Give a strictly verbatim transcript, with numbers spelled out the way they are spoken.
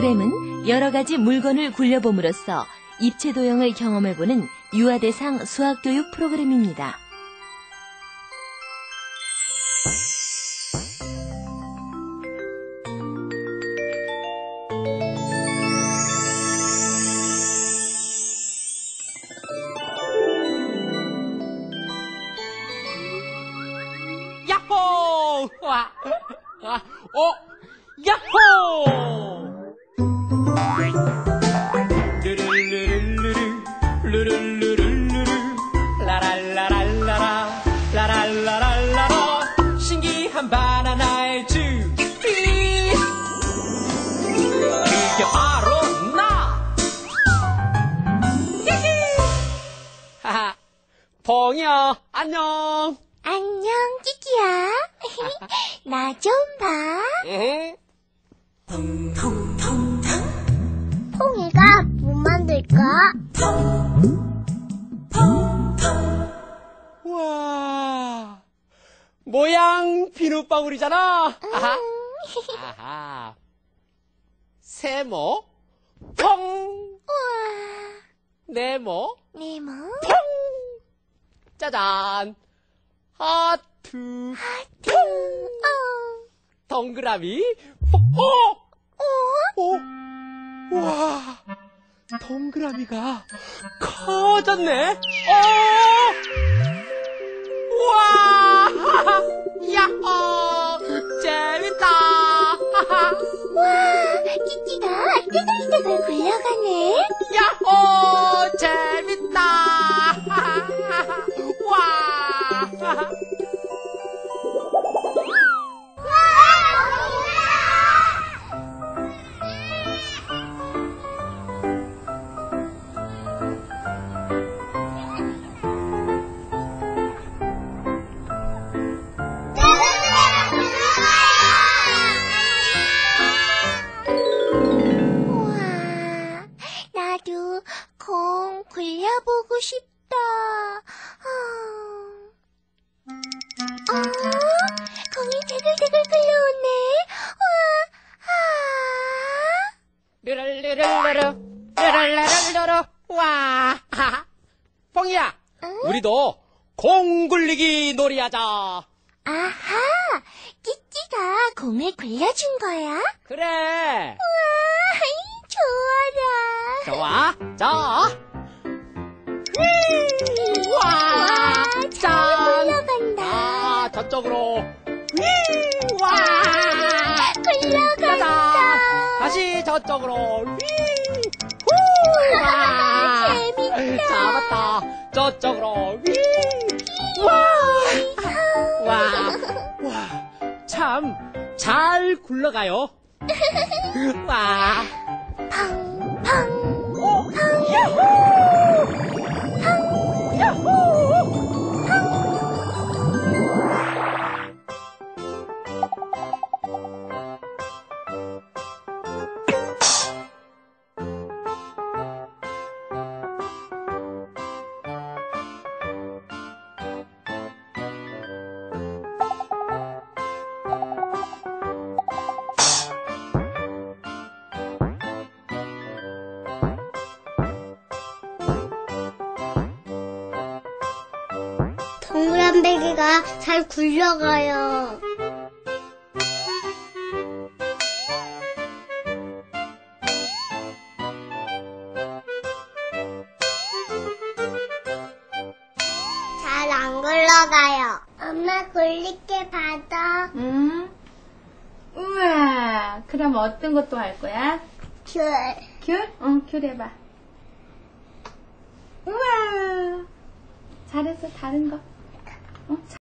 프로그램은 여러 가지 물건을 굴려봄으로써 입체 도형을 경험해보는 유아대상 수학교육 프로그램입니다. 야호! 와, 아, 어, 야호! 루루루루루루, 루루루루루루, 라랄라랄라라, 라랄라랄라라, 신기한 바나나의 주비. 그게 바로 나! 히히! 하하, 봉이야, 안녕! 안녕, 끼끼야. 나 좀 봐. 퐁이가 뭐 만들까? 우와, 모양 비눗방울이잖아. 음. 아하. 아하. 세모, 퐁. 우와. 네모, 네모. 퐁. 짜잔. 하트, 하트. 어. 동그라미, 뽀뽀. 어? 오, 우와, 동그라미가 커졌네. 어, 우와, 야호, 재밌다. 와, 끼끼가 떼굴떼굴 굴러가네. 야호, 재밌다. 와. 우와, 나도 공 굴려보고 싶다. 어, 어? 공이 대글대글 굴러오네. 우와, 르르르르르르, 르르르르르르, 와. 퐁이야, 응? 우리도 공 굴리기 놀이하자. 아하, 끼끼가 공을 굴려준 거야? 그래. 우와, 좋아라. 좋아. 자. 휘! 와. 잘 짠. 굴러간다. 아, 저쪽으로. 휘! 와. 굴러간다. 짜잔. 다시 저쪽으로. 휘! 후! 와. 재밌다. 잡았다. 저쪽으로. 휘! 와. 와. 와. 참 잘 굴러가요. 와. 팡, 팡. 오, 야호! 야호! 동그란 베개가 잘 굴러가요. 잘 안 굴러가요. 엄마 굴릴게 받아. 응? 우와, 그럼 어떤 것도 할 거야? 귤. 귤? 응, 귤 해봐. 우와, 잘했어, 다른 거. 어?